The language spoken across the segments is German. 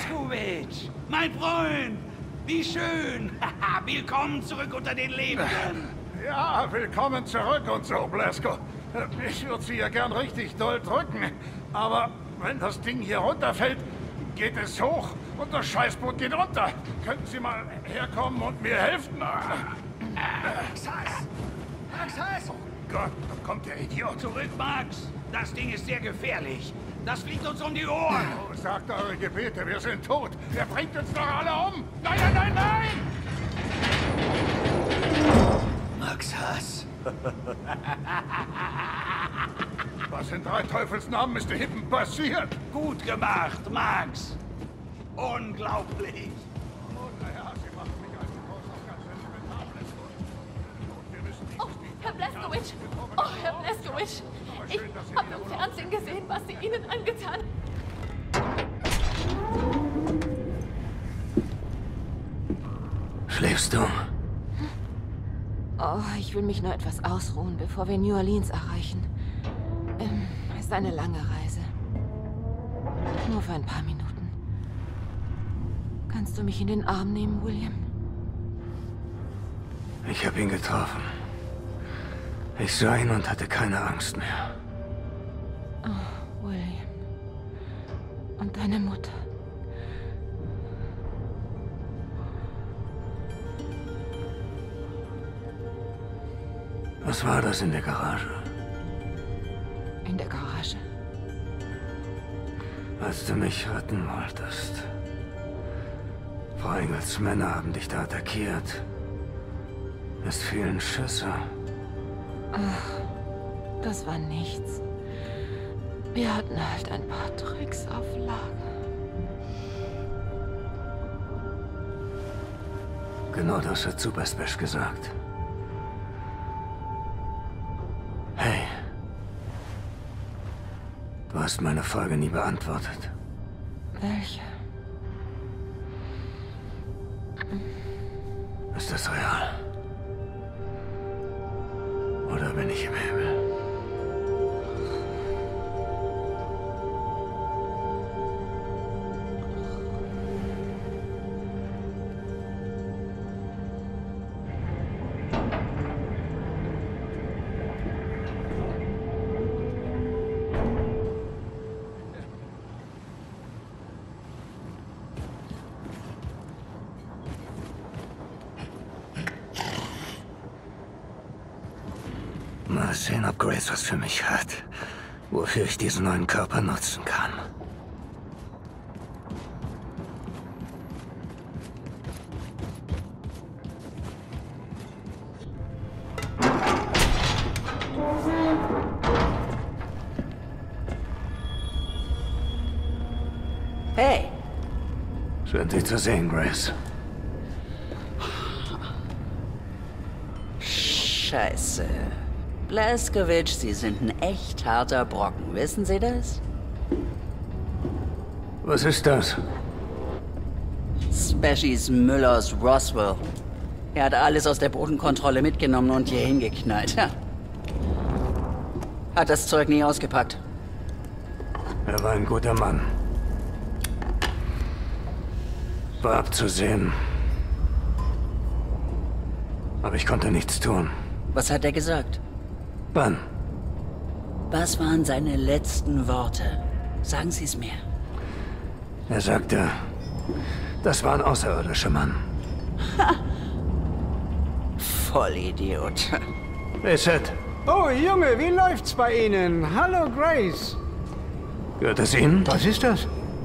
Blazkowicz, mein Freund, wie schön. Willkommen zurück unter den Lebenden. Ja, willkommen zurück und so, Blasko. Ich würde Sie ja gern richtig doll drücken, aber wenn das Ding hier runterfällt, geht es hoch und das Scheißboot geht unter. Könnten Sie mal herkommen und mir helfen? Max Hass! Max Hass! Oh Gott, da kommt der Idiot. Zurück, Max. Das Ding ist sehr gefährlich. Das fliegt uns um die Ohren. Oh, sagt eure Gebete, wir sind tot. Er bringt uns doch alle um. Nein, nein, nein, nein! Max Hass. Was in drei Teufelsnamen ist der Hippen passiert? Gut gemacht, Max. Unglaublich. Oh, naja, Sie machen mich also noch ganz sentimental. Und wir müssen Oh, Herr Blazkowicz! Oh, Herr Blazkowicz! Ich habe im Fernsehen gesehen, was Sie ihnen angetan haben. Schläfst du? Oh, ich will mich nur etwas ausruhen, bevor wir New Orleans erreichen. Es ist eine lange Reise. Nur für ein paar Minuten. Kannst du mich in den Arm nehmen, William? Ich habe ihn getroffen. Ich sah ihn und hatte keine Angst mehr. Oh, William. Und deine Mutter. Was war das in der Garage? In der Garage? Als du mich retten wolltest. Frau Engels Männer haben dich da attackiert. Es fielen Schüsse. Ach, das war nichts. Wir hatten halt ein paar Tricks auf Lager. Genau das hat Superspesh gesagt. Hey. Du hast meine Frage nie beantwortet. Welche? Ist das real? Oder bin ich im Himmel? Mal sehen, ob Grace was für mich hat, wofür ich diesen neuen Körper nutzen kann. Hey! Schön, Sie zu sehen, Grace. Scheiße. Blazkowicz, Sie sind ein echt harter Brocken. Wissen Sie das? Was ist das? Speshies Müller aus Roswell. Er hat alles aus der Bodenkontrolle mitgenommen und hier hingeknallt. Ja. Hat das Zeug nie ausgepackt. Er war ein guter Mann. War abzusehen. Aber ich konnte nichts tun. Was hat er gesagt? Wann? Was waren seine letzten Worte? Sagen Sie es mir. Er sagte, das war ein außerirdischer Mann. Vollidiot. Reset. Oh, Junge, wie läuft's bei Ihnen? Hallo, Grace. Gehört es Ihnen? Was ist das?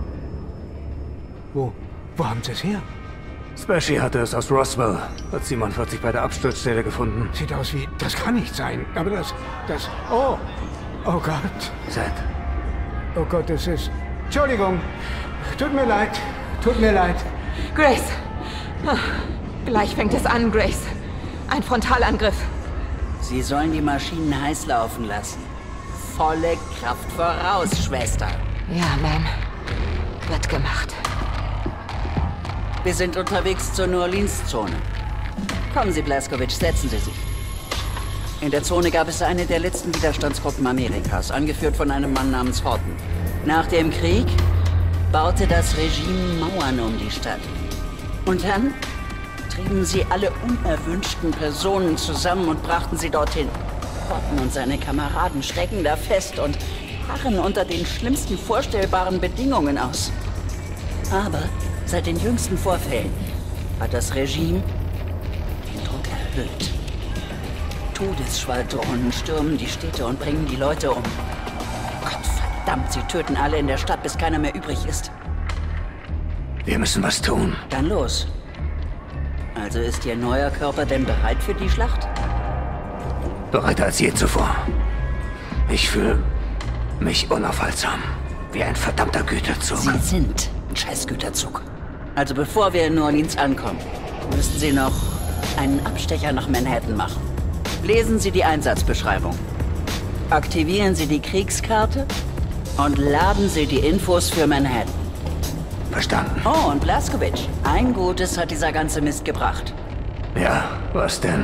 Wo haben Sie es her? Speshy hatte es aus Roswell, hat 47 bei der Absturzstelle gefunden. Sieht aus wie... Das kann nicht sein. Aber das... Oh. Oh Gott. Seth. Oh Gott, das ist... Entschuldigung. Tut mir leid. Tut mir leid. Grace! Gleich fängt es an, Grace. Ein Frontalangriff. Sie sollen die Maschinen heiß laufen lassen. Volle Kraft voraus, Schwester. Ja, Ma'am. Wird gemacht. Wir sind unterwegs zur New Orleans-Zone. Kommen Sie, Blazkowicz, setzen Sie sich. In der Zone gab es eine der letzten Widerstandsgruppen Amerikas, angeführt von einem Mann namens Horton. Nach dem Krieg baute das Regime Mauern um die Stadt. Und dann trieben sie alle unerwünschten Personen zusammen und brachten sie dorthin. Cotton und seine Kameraden stecken da fest und harren unter den schlimmsten vorstellbaren Bedingungen aus. Aber seit den jüngsten Vorfällen hat das Regime den Druck erhöht. Todesschwadronen stürmen die Städte und bringen die Leute um. Gottverdammt, sie töten alle in der Stadt, bis keiner mehr übrig ist. Wir müssen was tun. Dann los. Also ist Ihr neuer Körper denn bereit für die Schlacht? Bereiter als je zuvor. Ich fühle mich unaufhaltsam. Wie ein verdammter Güterzug. Sie sind ein Scheißgüterzug. Also bevor wir in New Orleans ankommen, müssen Sie noch einen Abstecher nach Manhattan machen. Lesen Sie die Einsatzbeschreibung. Aktivieren Sie die Kriegskarte und laden Sie die Infos für Manhattan. Verstanden. Oh, und Blazkowicz. Ein Gutes hat dieser ganze Mist gebracht. Ja, was denn?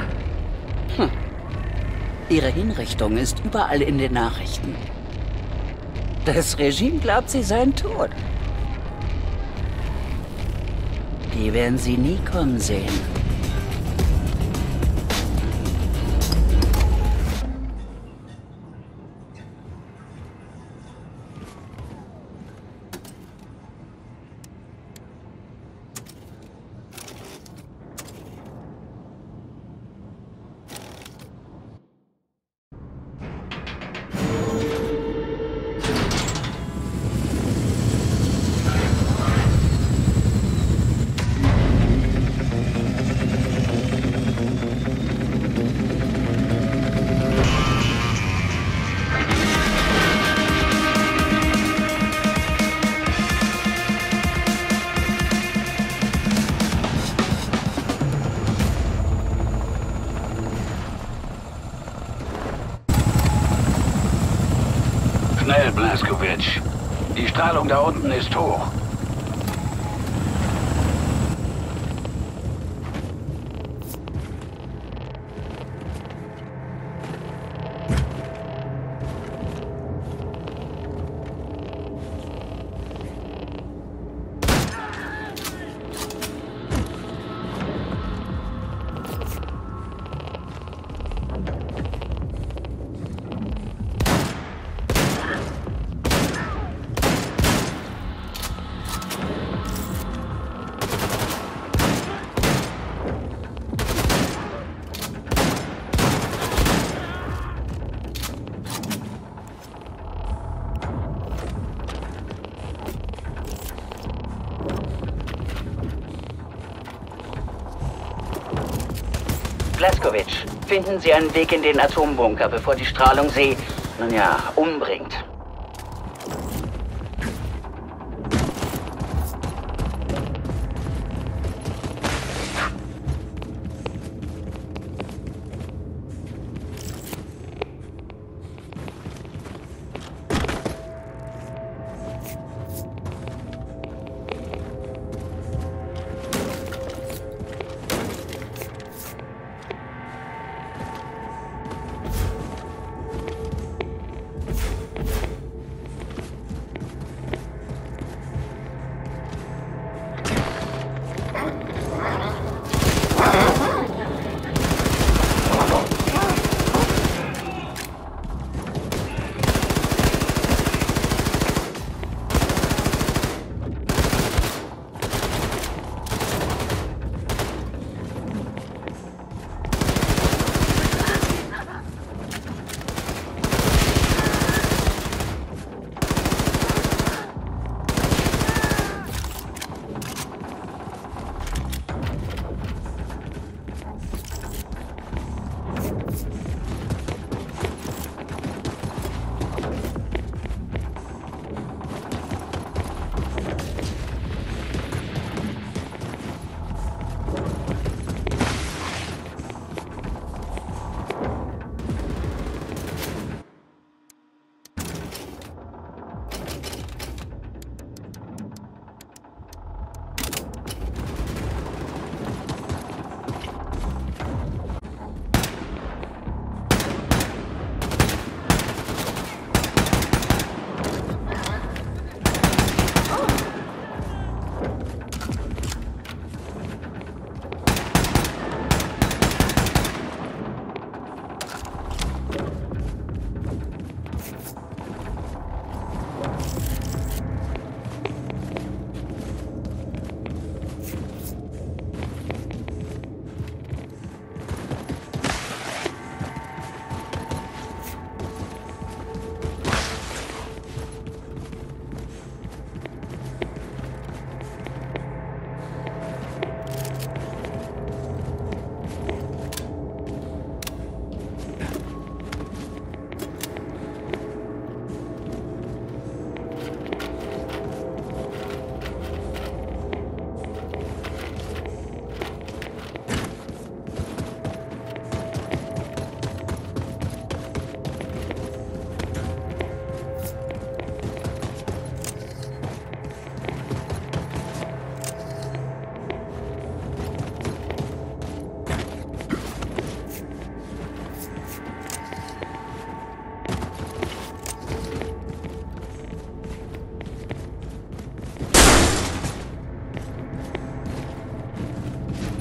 Ihre Hinrichtung ist überall in den Nachrichten. Das Regime glaubt, Sie seien tot. Die werden Sie nie kommen sehen. Schnell, Blazkowicz. Die Strahlung da unten ist hoch. Blazkowicz, finden Sie einen Weg in den Atombunker, bevor die Strahlung Sie, nun ja, umbringt.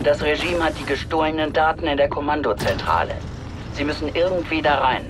Das Regime hat die gestohlenen Daten in der Kommandozentrale. Sie müssen irgendwie da rein.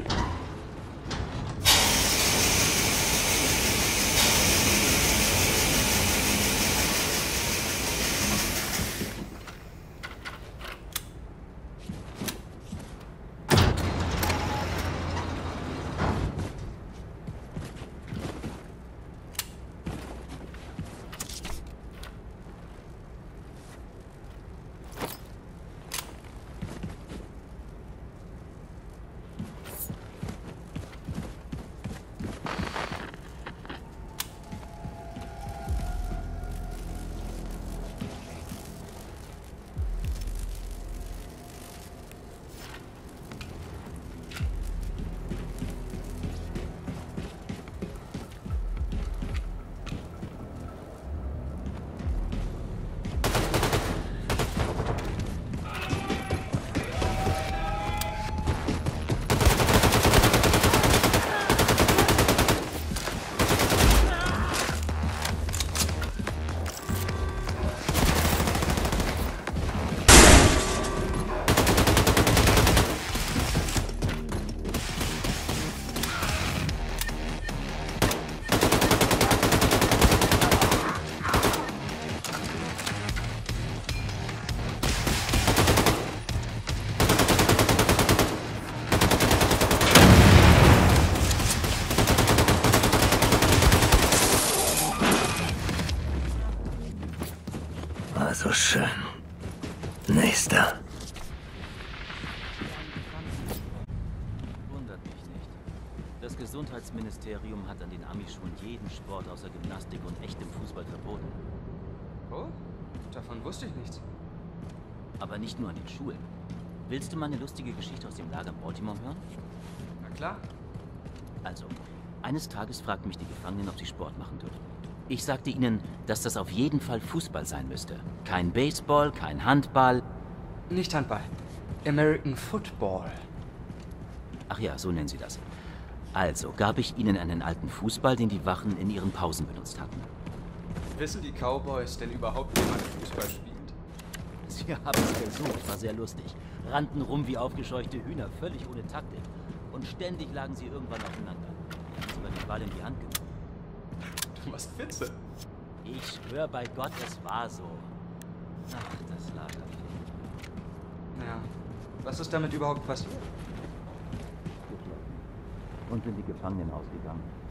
So schön. Nächster. Wundert mich nicht. Das Gesundheitsministerium hat an den Amischulen jeden Sport außer Gymnastik und echtem Fußball verboten. Oh, davon wusste ich nichts. Aber nicht nur an den Schulen. Willst du mal eine lustige Geschichte aus dem Lager in Baltimore hören? Na klar. Also, eines Tages fragten mich die Gefangenen, ob sie Sport machen dürfen. Ich sagte ihnen, dass das auf jeden Fall Fußball sein müsste. Kein Baseball, kein Handball. Nicht Handball. American Football. Ach ja, so nennen sie das. Also gab ich ihnen einen alten Fußball, den die Wachen in ihren Pausen benutzt hatten. Wissen die Cowboys denn überhaupt, wie man Fußball spielt? Sie haben es versucht, war sehr lustig. Rannten rum wie aufgescheuchte Hühner, völlig ohne Taktik. Und ständig lagen sie irgendwann aufeinander. Ich habe sogar den Ball in die Hand genommen. Du machst Witze. Ich schwör bei Gott, es war so. Ach, das Lagerfeuer. Naja, was ist damit überhaupt passiert? Und sind die Gefangenen ausgegangen.